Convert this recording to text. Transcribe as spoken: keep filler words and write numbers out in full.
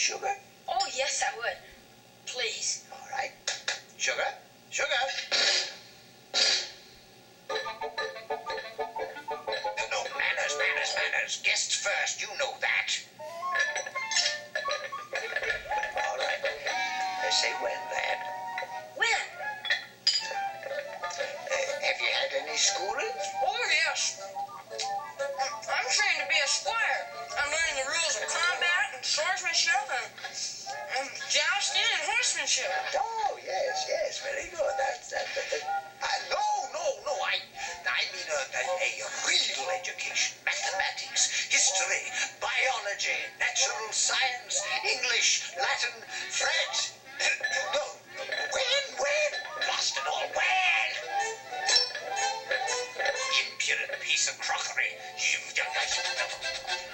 sugar? Oh, yes, I would. Please. All right. Sugar? Sugar? No, no, manners, manners, manners. Guests first, you know that. All right. Uh, say when, lad. When? Uh, have you had any schooling? Oh, yes. I'm trained to be a squire. I'm learning the rules of combat and swordsmanship and, and jousting and horsemanship. Oh, yes, yes, very good. That's that. that, that. Uh, no, no, no. I, I mean a, a, a real education: mathematics, history, biology, natural science, English, Latin, French. No, when, when? Lost it all. When? Impudent piece of crockery. You, you,